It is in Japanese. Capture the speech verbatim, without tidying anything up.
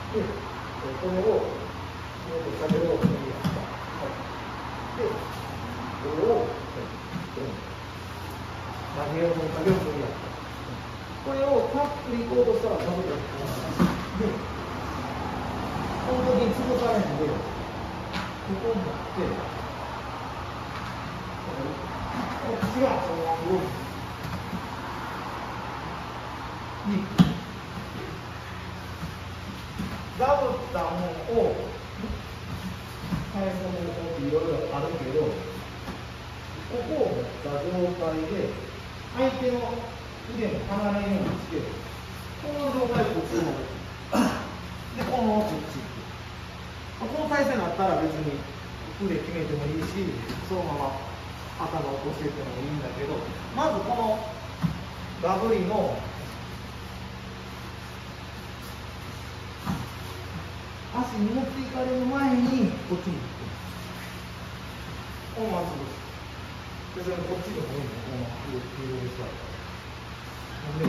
で、これを、下げろ、で、これを、投げようと投げようとやった。これをタップに行こうとしたら、ダブルやった。で、この時に潰されんで、ここになって、こっちがそのまま動いて、ダブったものを返す方法っていろいろあるけど、ここを持った状態で、相手の腕も離れんようにして、この状態でこっちに持ってで、このままこっち行く。この体勢になったら別に腕決めてもいいし、そのまま頭を落としていってもいいんだけど、まずこのダブリの足に持っていかれる前にこっちに行く。このまま潰す。別にこっちでもいいの、このまま上に座る。で、